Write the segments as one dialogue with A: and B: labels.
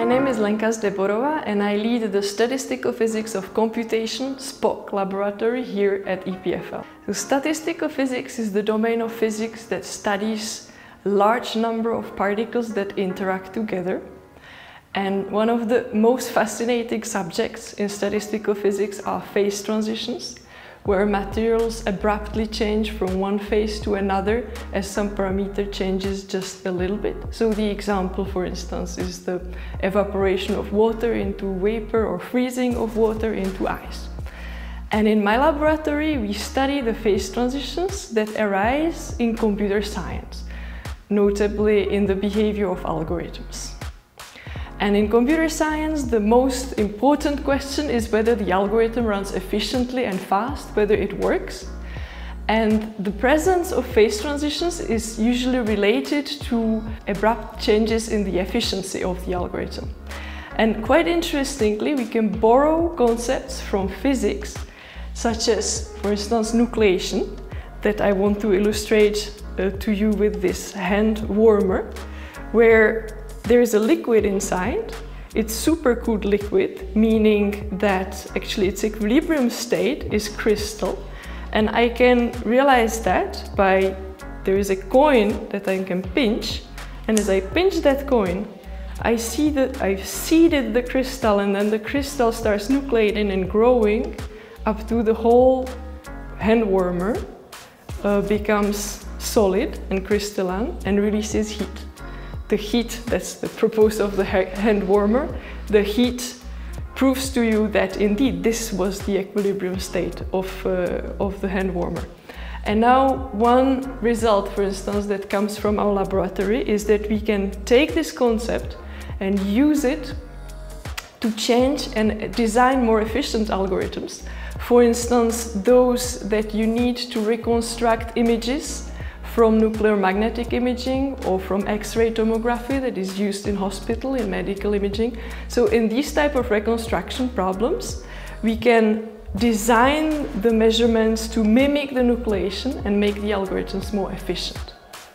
A: name is Lenka Zdeborova and I lead the Statistical Physics of Computation SPOC laboratory here at EPFL. So statistical physics is the domain of physics that studies a large number of particles that interact together. And one of the most fascinating subjects in statistical physics are phase transitions, where materials abruptly change from one phase to another as some parameter changes just a little bit. So the example, for instance, is the evaporation of water into vapor or freezing of water into ice. And in my laboratory, we study the phase transitions that arise in computer science, notably in the behavior of algorithms. And in computer science, the most important question is whether the algorithm runs efficiently and fast, whether it works. And the presence of phase transitions is usually related to abrupt changes in the efficiency of the algorithm. And quite interestingly, we can borrow concepts from physics, such as, for instance, nucleation, that I want to illustrate to you with this hand warmer, where there is a liquid inside. It's supercooled liquid, meaning that actually its equilibrium state is crystal. And I can realize that by there is a coin that I can pinch, and as I pinch that coin, I see that I've seeded the crystal, and then the crystal starts nucleating and growing up to the whole hand warmer becomes solid and crystalline and releases heat. The heat, that's the purpose of the hand warmer, the heat proves to you that indeed this was the equilibrium state of the hand warmer. And now one result, for instance, that comes from our laboratory is that we can take this concept and use it to change and design more efficient algorithms. For instance, those that you need to reconstruct images from nuclear magnetic imaging or from X-ray tomography that is used in hospital in medical imaging. So in these type of reconstruction problems, we can design the measurements to mimic the nucleation and make the algorithms more efficient.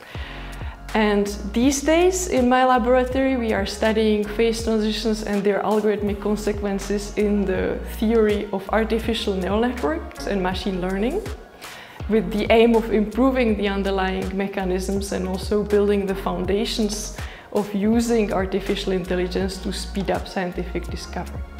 A: And these days in my laboratory we are studying phase transitions and their algorithmic consequences in the theory of artificial neural networks and machine learning, with the aim of improving the underlying mechanisms and also building the foundations of using artificial intelligence to speed up scientific discovery.